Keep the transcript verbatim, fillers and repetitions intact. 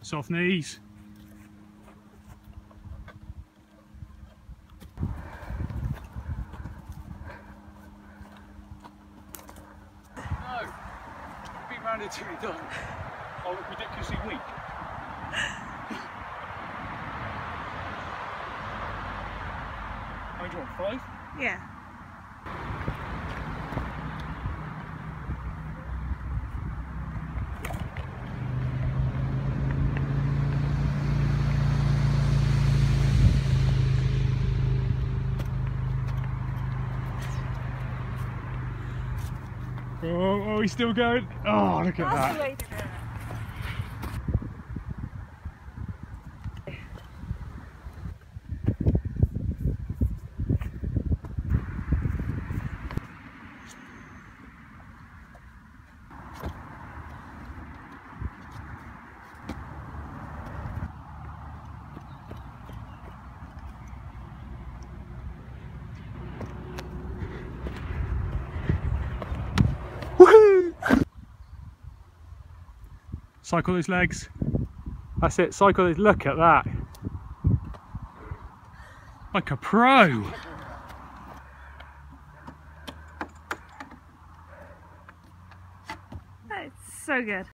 Soft knees. No, be round until you're done. I'll look ridiculously weak. How do you want, five? Yeah. Oh, oh, he's still going. Oh, look at That's the that. way to do it. Woohoo! Cycle those legs. That's it, cycle those. Look at that. Like a pro. That's so good.